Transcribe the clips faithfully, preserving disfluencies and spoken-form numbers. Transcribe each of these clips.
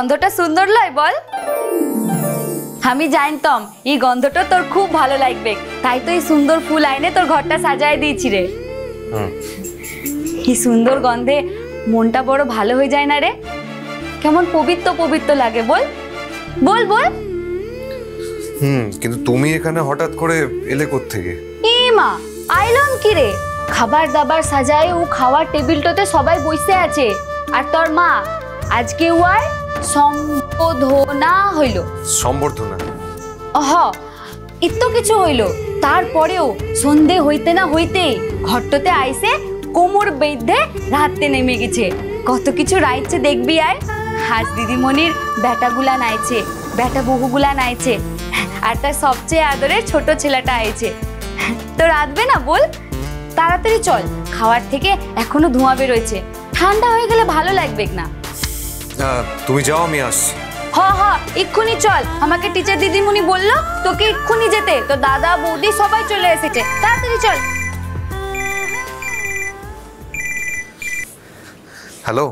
গন্ধটা সুন্দর লয় বল? আমি জানতাম এই গন্ধটা তোর খুব ভালো লাগবে, তাই তো এই সুন্দর ফুল আইনে তোর ঘরটা সাজায় দিয়েছি রে। এই সুন্দর গন্ধে মনটা বড় ভালো হয়ে যায় না রে? কেমন পবিত্র পবিত্র লাগে বল বল বল। হুম, কিন্তু তুমি এখানে হঠাৎ করে এলে কোত্থেকে? এ মা, আইলাম কি রে? খাবার দাবার সাজায় ও খাওয়ার টেবিলটাতে সবাই বসে আছে, আর তোর মা আজকে ওয়ার সম্বোধনা হইল। সম্বর্ধনা? হ, এত কিছু হইল, তারপরেও সন্ধে হইতে না হইতে ঘরটাতে আইসে কোমর বেঁধে রাতে নেমে গেছে। কত কিছু রাইছে দেখবি আয়। হাস দিদিমণির বেটাগুলা নাইছে, বেটা বহুগুলা নাইছে, আর তার সবচেয়ে আদরের ছোট ছেলেটা আইছে। তো রাতবে না বল? তাড়াতাড়ি চল, খাওয়ার থেকে এখনো ধোঁয়া বেরোচ্ছে, ঠান্ডা হয়ে গেলে ভালো লাগবে না। তুমি যাও, আমি আসছি। হ হ, এক্ষুনি চল। আমাকে টিচার দিদিমণি বললো তোকে এক্ষুনি যেতে, তো দাদা বৌদি সবাই চলে এসেছে, তাড়াতাড়ি চল। Hello,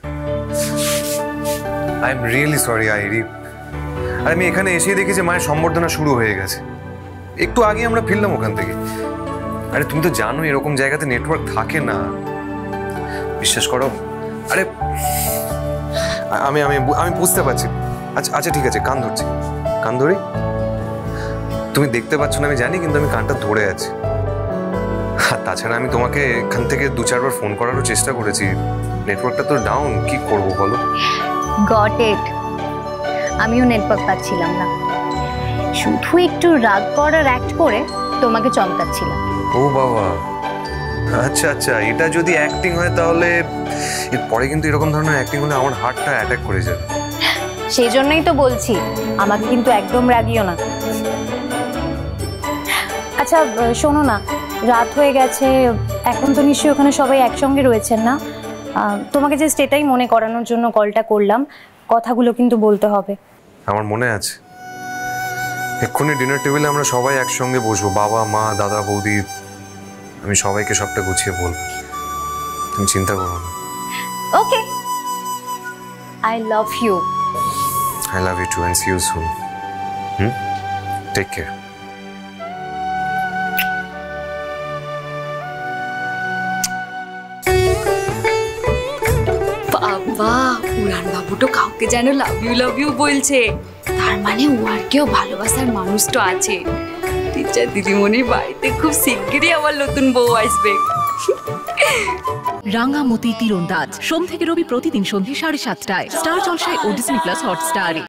I am really sorry আইরি। আর আমি এখানে এসেই দেখি যে মায়ের সম্বর্ধনা শুরু হয়ে গেছে। একটু আগে আমরা ফিরলাম ওখান থেকে। আরে তুমি তো জানো এরকম জায়গাতে নেটওয়ার্ক থাকে না, বিশ্বাস করো। আরে আমি আমি আমি বুঝতে পারছি। আচ্ছা আচ্ছা ঠিক আছে, কান ধরছি, কান ধরি। তুমি দেখতে পাচ্ছ না আমি জানি, কিন্তু আমি কানটা ধরে আছি। আর তাছাড়া আমি তোমাকে এখান থেকে দু চারবার ফোন করারও চেষ্টা করেছি, নেটওয়ার্কটা তো ডাউন। কি করবো বলো? Got it. আমিও নেটওয়ার্ক পাচ্ছিলাম না, শুধু একটু রাগ করার অ্যাক্ট করে তোমাকে চমকাচ্ছিলাম। ও বাবা, আচ্ছা আচ্ছা, এটা যদি অ্যাক্টিং হয় তাহলে এরপরে কিন্তু এরকম ধরনের অ্যাক্টিং হলে আমার হার্টটা অ্যাটাক করে যাবে। সেই জন্যই তো বলছি, আমাকে কিন্তু একদম রাগিও না। আচ্ছা শোনো না, রাত হয়ে গেছে, এখন তো নিশ্চয়ই ওখানে সবাই একসঙ্গে রয়েছেন না? তোমাকে জাস্ট এটাই মনে করানোর জন্য কলটা করলাম, কথাগুলো কিন্তু বলতে হবে। আমার মনে আছে, এক্ষুনি ডিনার টেবিলে আমরা সবাই একসঙ্গে বসবো, বাবা মা দাদা বৌদি, আমি সবাইকে সবটা গুছিয়ে বলবো, তুমি চিন্তা করো না। Okay, I love you. I love you too and see you soon. Hmm, take care. বাবা, উড়ান বাবুটো কাউকে যেন লাভ ইউ লাভ ইউ বলছে, তার মানে ওর কেউ ভালোবাসার মানুষ তো আছে। টিচার দিদিমণির বাড়িতে খুব শিগগিরই আমার নতুন বউ আসবে। রাঙ্গামতি তীরন্দাজ, সোম থেকে রবি প্রতিদিন সন্ধ্যে সাড়ে সাতটায় স্টার জলসায় ও ডিজনি প্লাস হটস্টারে।